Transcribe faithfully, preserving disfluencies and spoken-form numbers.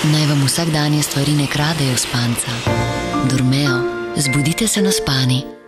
Naj vam vsakdanje stvari ne kradejo spanca. Dormeo, zbudite se naspani.